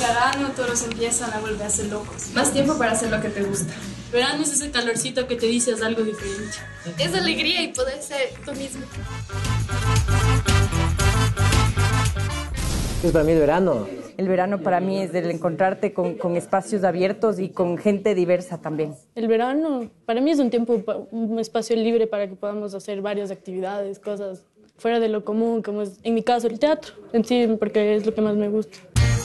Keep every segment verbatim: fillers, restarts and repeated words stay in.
verano todos empiezan a volverse locos. Más tiempo para hacer lo que te gusta. Verano es ese calorcito que te dices algo diferente. Es alegría y poder ser tú mismo. ¿Qué es para mí el verano? El verano para mí es el encontrarte con, con espacios abiertos y con gente diversa también. El verano para mí es un tiempo, un espacio libre para que podamos hacer varias actividades, cosas fuera de lo común, como es en mi caso el teatro, en sí, porque es lo que más me gusta.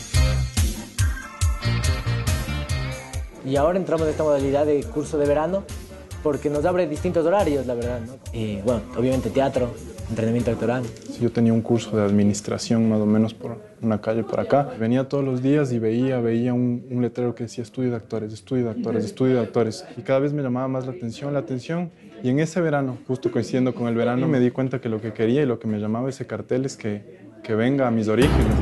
Y ahora entramos en esta modalidad de curso de verano porque nos abre distintos horarios, la verdad, ¿no? Y bueno, obviamente teatro, entrenamiento actoral. Yo tenía un curso de administración más o menos por una calle por acá. Venía todos los días y veía, veía un, un letrero que decía estudio de actores, estudio de actores, estudio de actores. Y cada vez me llamaba más la atención, la atención. Y en ese verano, justo coincidiendo con el verano, me di cuenta que lo que quería y lo que me llamaba ese cartel es que, que venga a mis orígenes.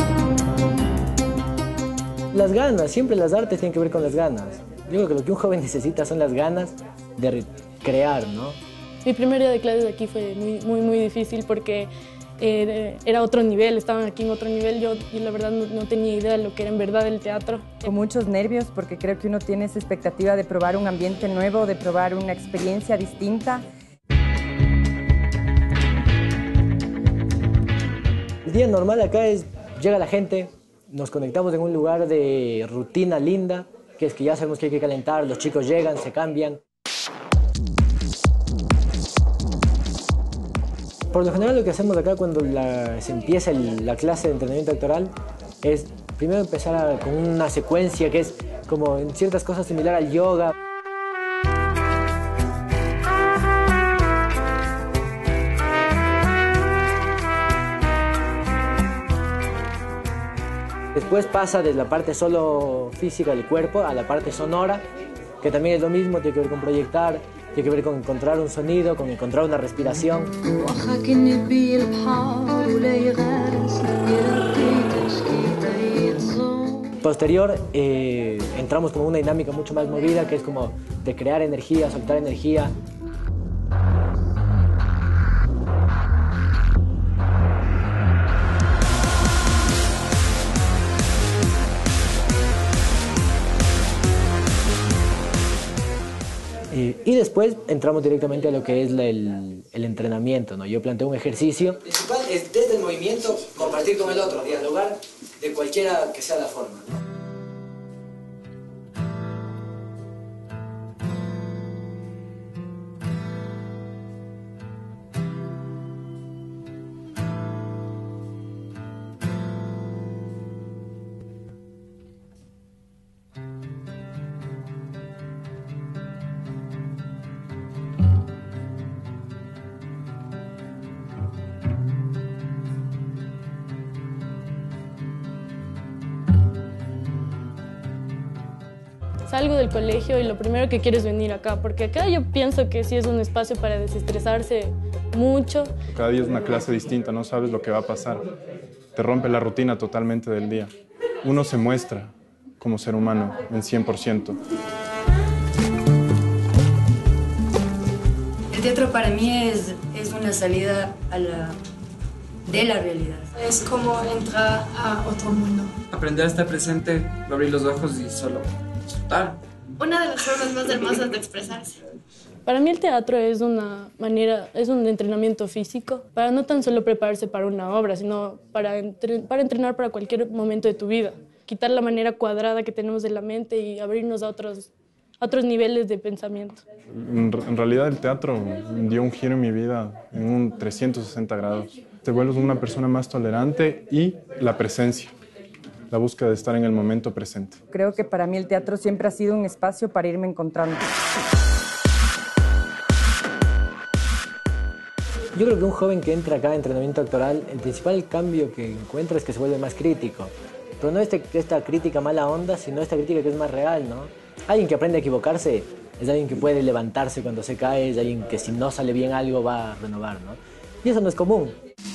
Las ganas, siempre las artes tienen que ver con las ganas. Yo creo que lo que un joven necesita son las ganas de crear, ¿no? Mi primer día de clases aquí fue muy, muy, muy difícil porque eh, era otro nivel, estaban aquí en otro nivel. Yo y la verdad no, no tenía idea de lo que era en verdad el teatro. Con muchos nervios porque creo que uno tiene esa expectativa de probar un ambiente nuevo, de probar una experiencia distinta. El día normal acá es, llega la gente, nos conectamos en un lugar de rutina linda, que es que ya sabemos que hay que calentar, los chicos llegan, se cambian. Por lo general lo que hacemos acá cuando la, se empieza el, la clase de entrenamiento actoral es primero empezar a, con una secuencia que es como en ciertas cosas similar al yoga. Después pasa de la parte solo física del cuerpo a la parte sonora, que también es lo mismo, tiene que ver con proyectar, tiene que ver con encontrar un sonido, con encontrar una respiración. Posterior, eh, entramos como una dinámica mucho más movida, que es como de crear energía, soltar energía. Eh, y después entramos directamente a lo que es la, el, el entrenamiento, ¿no? Yo planteo un ejercicio. Principal es desde el movimiento compartir con el otro, dialogar de cualquiera que sea la forma, ¿no? Salgo del colegio y lo primero que quiero es venir acá, porque acá yo pienso que sí es un espacio para desestresarse mucho. Cada día es una clase distinta, no sabes lo que va a pasar. Te rompe la rutina totalmente del día. Uno se muestra como ser humano en cien por ciento. El teatro para mí es, es una salida a la, de la realidad. Es como entrar a otro mundo. Aprender a estar presente, abrir los ojos y solo disfrutar. Una de las formas más hermosas de expresarse. Para mí el teatro es una manera, es un entrenamiento físico, para no tan solo prepararse para una obra, sino para, entre, para entrenar para cualquier momento de tu vida. Quitar la manera cuadrada que tenemos de la mente y abrirnos a otros, a otros niveles de pensamiento. En, en realidad el teatro dio un giro en mi vida en un trescientos sesenta grados. Te vuelves una persona más tolerante y la presencia. La búsqueda de estar en el momento presente. Creo que para mí el teatro siempre ha sido un espacio para irme encontrando. Yo creo que un joven que entra acá a entrenamiento actoral, el principal cambio que encuentra es que se vuelve más crítico. Pero no este, esta crítica mala onda, sino esta crítica que es más real, ¿no? Alguien que aprende a equivocarse es alguien que puede levantarse cuando se cae, es alguien que si no sale bien algo va a renovar, ¿no? Y eso no es común.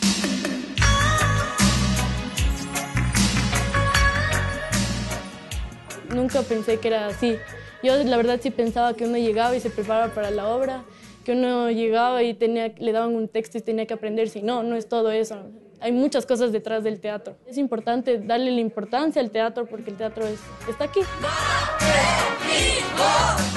Nunca pensé que era así. Yo la verdad sí pensaba que uno llegaba y se preparaba para la obra, que uno llegaba y tenía, le daban un texto y tenía que aprenderse. Y no, no es todo eso. Hay muchas cosas detrás del teatro. Es importante darle la importancia al teatro porque el teatro es, está aquí.